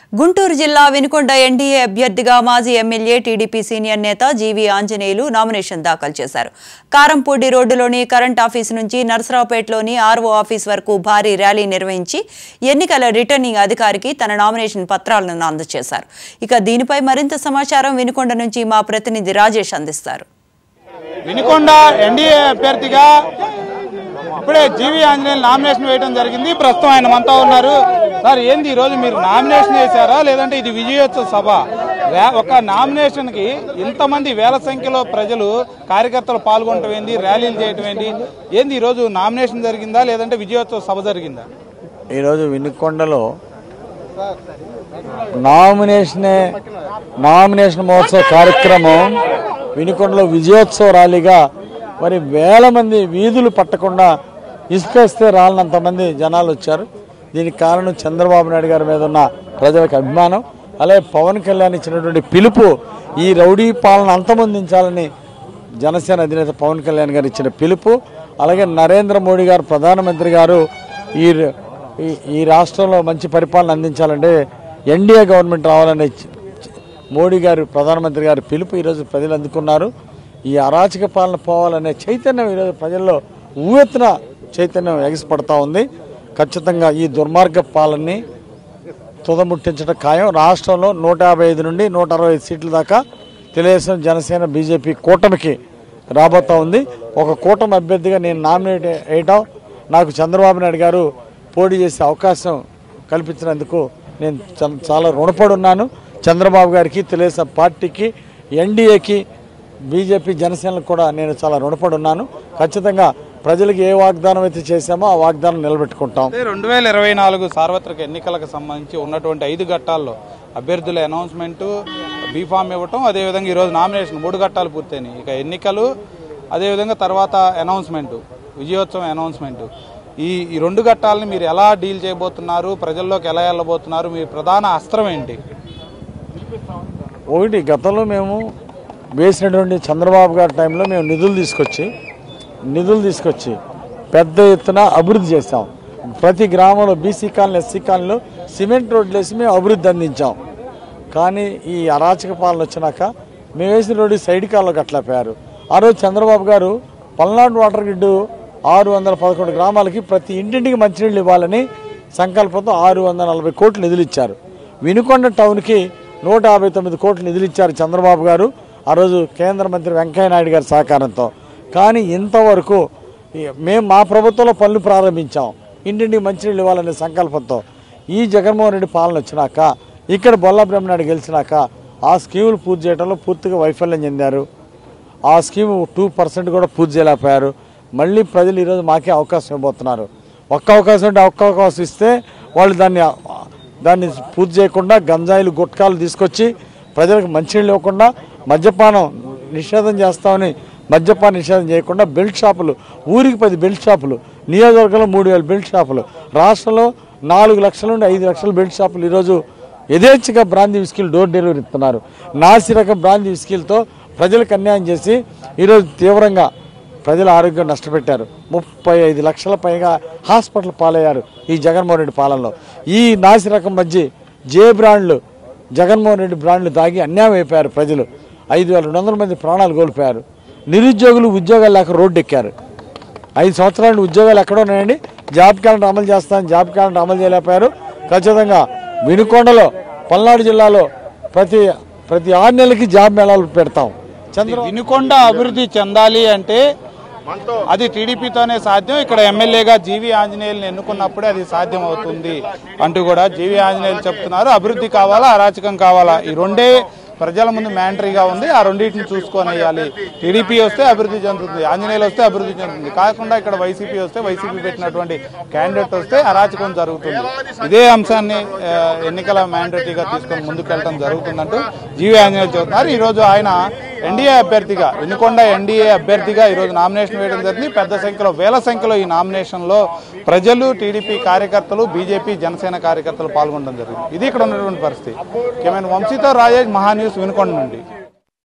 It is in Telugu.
గుంటూరు జిల్లా వినుకొండ ఎన్డీఏ అభ్యర్థిగా మాజీ ఎమ్మెల్యే టీడీపీ సీనియర్ నేత జీవీ ఆంజనేయులు నామినేషన్ దాఖలు చేశారు. కారంపూడి రోడ్డులోని కరెంట్ ఆఫీస్ నుంచి నర్సరావుపేటలోని ఆర్ఓ ఆఫీస్ వరకు భారీ ర్యాలీ నిర్వహించి ఎన్నికల రిటర్నింగ్ అధికారికి తన నామినేషన్ పత్రాలను అందజేశారు. ఇక దీనిపై మరింత సమాచారం వినుకొండ నుంచి మా ప్రతినిధి రాజేష్ అందిస్తారు. వినుకొండ ఎన్డీఏ అభ్యర్థిగా ఇప్పుడే జీవీ ఆంజనేయులు నామినేషన్ వేయడం జరిగింది. ప్రస్తుతం ఆయన మనతో ఉన్నారు. సార్, ఏంది ఈరోజు మీరు నామినేషన్ చేశారా లేదంటే ఇది విజయోత్సవ సభ? ఒక నామినేషన్ కి ఇంతమంది వేల సంఖ్యలో ప్రజలు కార్యకర్తలు పాల్గొనటం ఏంది, ర్యాలీలు చేయటం ఏంది ఈరోజు నామినేషన్ జరిగిందా లేదంటే విజయోత్సవ సభ జరిగిందా? ఈరోజు వినుకొండలో నామినేషన్ మహోత్సవ కార్యక్రమం వినుకొండలో విజయోత్సవ ర్యాలీగా మరి వేల మంది వీధులు పట్టకుండా ఇసుకేస్తే రాలనంత మంది జనాలు వచ్చారు. దీనికి కారణం చంద్రబాబు నాయుడు గారి మీద ఉన్న ప్రజలకు అభిమానం, అలాగే పవన్ కళ్యాణ్ ఇచ్చినటువంటి పిలుపు, ఈ రౌడీ పాలన అంతమొందించాలని జనసేన అధినేత పవన్ కళ్యాణ్ గారు ఇచ్చిన పిలుపు, అలాగే నరేంద్ర మోడీ గారు ప్రధానమంత్రి గారు ఈ రాష్ట్రంలో మంచి పరిపాలన అందించాలంటే ఎన్డీఏ గవర్నమెంట్ రావాలనే మోడీ గారు ప్రధానమంత్రి గారి పిలుపు ఈరోజు ప్రజలు అందుకున్నారు. ఈ అరాచక పాలన పోవాలనే చైతన్యం ఈరోజు ప్రజల్లో ఊవెత్తున చైతన్యం ఎగసిపడతా ఉంది. ఖచ్చితంగా ఈ దుర్మార్గ పాలనని తుదముట్టించడం ఖాయం. రాష్ట్రంలో 155 నుండి 165 సీట్ల దాకా తెలుగుదేశం, జనసేన, బీజేపీ కూటమికి రాబోతా ఉంది. ఒక కూటమి అభ్యర్థిగా నేను నామినేట్ వేయటం, నాకు చంద్రబాబు నాయుడు గారు పోటీ చేసే అవకాశం కల్పించినందుకు నేను చాలా రుణపడి ఉన్నాను. చంద్రబాబు గారికి, తెలుగుదేశం పార్టీకి, ఎన్డీఏకి, బీజేపీ, జనసేనకు కూడా నేను చాలా రుణపడి ఉన్నాను. ఖచ్చితంగా ప్రజలకు ఏ వాగ్దానం అయితే చేశామో ఆ వాగ్దానం నిలబెట్టుకుంటాం. 2024 సార్వత్రిక ఎన్నికలకు సంబంధించి ఉన్నటువంటి 5 ఘట్టాల్లో అభ్యర్థుల అనౌన్స్మెంట్, బీఫామ్ ఇవ్వటం, అదేవిధంగా ఈరోజు నామినేషన్ 3 ఘట్టాలు పూర్తయినాయి. ఇక ఎన్నికలు, అదేవిధంగా తర్వాత అనౌన్స్మెంట్, విజయోత్సవం అనౌన్స్మెంట్, ఈ 2 ఘట్టాలని మీరు ఎలా డీల్ చేయబోతున్నారు? ప్రజల్లోకి ఎలా వెళ్ళబోతున్నారు? మీ ప్రధాన అస్త్రం ఏంటి? ఒకటి, గతంలో మేము వేసినటువంటి చంద్రబాబు గారి టైంలో మేము నిధులు తీసుకొచ్చి పెద్ద ఎత్తున అభివృద్ధి చేశాం. ప్రతి గ్రామంలో బీసీ కాలనీ, ఎస్సీ కాలనీలో సిమెంట్ రోడ్లు వేసి మేము అభివృద్ధి అందించాం. కానీ ఈ అరాచక పాలన వచ్చినాక మేము వేసిన రోడ్డు సైడ్ కాలంలో కట్టలేకపోయారు. ఆ రోజు చంద్రబాబు గారు పల్నాడు వాటర్ గ్రిడ్ 611 గ్రామాలకి ప్రతి ఇంటింటికి మంచినీళ్ళు ఇవ్వాలని సంకల్పంతో 640 కోట్లు నిధులు ఇచ్చారు. వినుకొండ టౌన్కి 159 కోట్లు నిధులు ఇచ్చారు చంద్రబాబు గారు, ఆ రోజు కేంద్ర మంత్రి వెంకయ్య నాయుడు గారి సహకారంతో. కానీ ఇంతవరకు మేము మా ప్రభుత్వంలో పనులు ప్రారంభించాం, ఇంటింటికి మంచినీళ్ళు ఇవ్వాలనే సంకల్పంతో. ఈ జగన్మోహన్ రెడ్డి పాలన వచ్చినాక, ఇక్కడ బొల్లా బ్రహ్మనాయుడు గెలిచినాక ఆ స్కీములు పూర్తి చేయడంలో పూర్తిగా వైఫల్యం చెందారు. ఆ స్కీము 2% కూడా పూర్తి చేయలేకపోయారు. మళ్ళీ ప్రజలు ఈరోజు మాకే అవకాశం ఇవ్వబోతున్నారు. ఒక్క అవకాశం ఇస్తే వాళ్ళు దాన్ని పూర్తి చేయకుండా గంజాయిలు, గుట్కాలు తీసుకొచ్చి ప్రజలకు మంచినీళ్ళు ఇవ్వకుండా, మద్యపానం నిషేధం చేస్తామని మద్యపాన నిషేధం చేయకుండా బెల్ట్ షాపులు, ఊరికి 10 బెల్ట్ షాపులు, నియోజకవర్గంలో 3000 బెల్ట్ షాపులు, రాష్ట్రంలో 4 లక్షల నుండి 5 లక్షల బెల్ట్ షాపులు ఈరోజు యథేచ్ఛగా బ్రాందీ విస్కీలు డోర్ డెలివరీ ఇస్తున్నారు. నాసి రకం బ్రాందీ విస్కీలతో ప్రజలకు అన్యాయం చేసి ఈరోజు తీవ్రంగా ప్రజల ఆరోగ్యం నష్టపెట్టారు. 35 లక్షల పైగా హాస్పిటల్ పాలయ్యారు ఈ జగన్మోహన్ రెడ్డి పాలనలో. ఈ నాసి రకం మధ్య బ్రాండ్లు, జగన్మోహన్ రెడ్డి బ్రాండ్లు తాగి అన్యాయం అయిపోయారు ప్రజలు. 5200 మంది ప్రాణాలు కోల్పోయారు. నిరుద్యోగులు ఉద్యోగాలు లేక రోడ్డు ఎక్కారు. 5 సంవత్సరాల నుండి ఉద్యోగాలు ఎక్కడో ఉన్నాయండి. జాబ్ క్యాలెండర్ అమలు చేస్తానని జాబ్ క్యాలెండర్ అమలు చేయలేకపోయారు. ఖచ్చితంగా వినుకొండలో, పల్నాడు జిల్లాలో ప్రతి 6 నెలలకి జాబ్ మేళాలు పెడతాం. వినుకొండ అభివృద్ధి చెందాలి అంటే అది టీడీపీతోనే సాధ్యం. ఇక్కడ ఎమ్మెల్యేగా జీవీ ఆంజనేయులను ఎన్నుకున్నప్పుడే అది సాధ్యం అవుతుంది అంటూ కూడా జీవీ ఆంజనేయులు చెప్తున్నారు. అభివృద్ధి కావాలా, అరాచకం కావాలా, ఈ రెండే ప్రజల ముందు మ్యాండటరీగా ఉంది. ఆ రెండింటిని చూసుకొని వేయాలి. టీడీపీ వస్తే అభివృద్ధి చెందుతుంది, ఆంజనేయులు వస్తే అభివృద్ధి చెందుతుంది. కాకుండా ఇక్కడ వైసీపీ వస్తే, వైసీపీ పెట్టినటువంటి క్యాండిడేట్ వస్తే అరాచకం జరుగుతుంది. ఇదే అంశాన్ని ఎన్నికల మ్యాండటరీగా తీసుకొని ముందుకెళ్ళడం జరుగుతుందంటూ జీవీ ఆంజనేయులు చెబుతున్నారు. ఈరోజు ఆయన ఎన్డీఏ అభ్యర్థిగా, వినుకొండ ఎన్డీఏ అభ్యర్థిగా ఈరోజు నామినేషన్ వేయడం జరిగింది. పెద్ద సంఖ్యలో, వేల సంఖ్యలో ఈ నామినేషన్లో ప్రజలు, టీడీపీ కార్యకర్తలు, బీజేపీ, జనసేన కార్యకర్తలు పాల్గొనడం జరిగింది. ఇది ఇక్కడ ఉన్నటువంటి పరిస్థితి. కెమెరా వంశీతో రాజేష్, మహాన్యూస్, వినుకొండ నుండి.